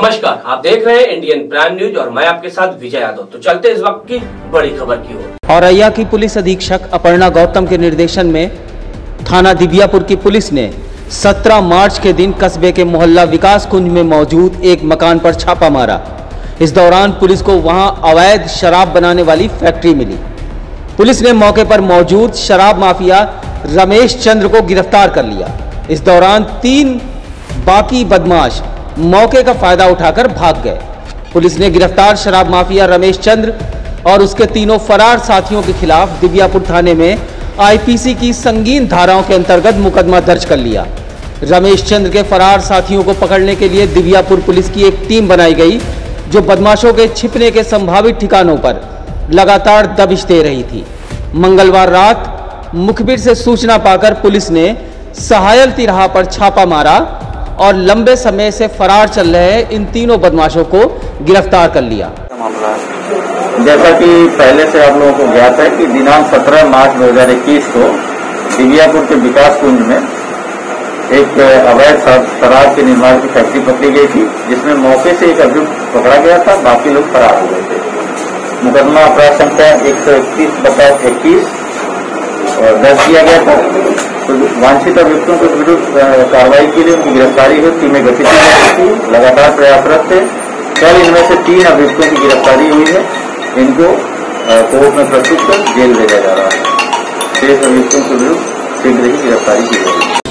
नमस्कार, आप देख रहे हैं इंडियन प्राइम न्यूज और मैं आपके साथ विजय यादव। तो चलते इस वक्त की बड़ी खबर की ओर। औरैया की पुलिस अधीक्षक अपर्णा गौतम के निर्देशन में थाना दिबियापुर की पुलिस ने 17 मार्च के दिन कस्बे के मोहल्ला विकास कुंज में मौजूद एक मकान पर छापा मारा। इस दौरान पुलिस को वहां अवैध शराब बनाने वाली फैक्ट्री मिली। पुलिस ने मौके पर मौजूद शराब माफिया रमेश चंद्र को गिरफ्तार कर लिया। इस दौरान 3 बाकी बदमाश मौके का फायदा उठाकर भाग गए। पुलिस ने गिरफ्तार शराब माफिया रमेश चंद्र और उसके 3 फरार साथियों के खिलाफ दिबियापुर थाने में आईपीसी की संगीन धाराओं के अंतर्गत मुकदमा दर्ज कर लिया। रमेश चंद्र के फरार साथियों को पकड़ने के लिए दिबियापुर पुलिस की एक टीम बनाई गई, जो बदमाशों के छिपने के संभावित ठिकानों पर लगातार दबिश दे रही थी। मंगलवार रात मुखबिर से सूचना पाकर पुलिस ने सहायल तिराहा पर छापा मारा और लंबे समय से फरार चल रहे इन 3 बदमाशों को गिरफ्तार कर लिया। जैसा कि पहले से आप लोगों को ज्ञात है कि दिनांक 17 मार्च 2021 को दिबियापुर के विकास कुंज में एक अवैध शराब के निर्माण की फैक्ट्री पकड़ी गई थी, जिसमें मौके से एक अभियुक्त पकड़ा गया था, बाकी लोग फरार हो गए थे। मुकदमा अपराध संख्या 131/21 दर्ज किया गया था। तो वांछित अभियुक्तों के विरुद्ध कार्रवाई के लिए उनकी गिरफ्तारी हुई, टीमें गठित की गई थी, लगातार प्रयासरत थे। कल इनमें से 3 अभियुक्तों की गिरफ्तारी हुई है। इनको कोर्ट में प्रस्तुत कर जेल भेजा जा रहा है। 6 अभियुक्तों के विरुद्ध शीघ्र ही गिरफ्तारी की जाएगी।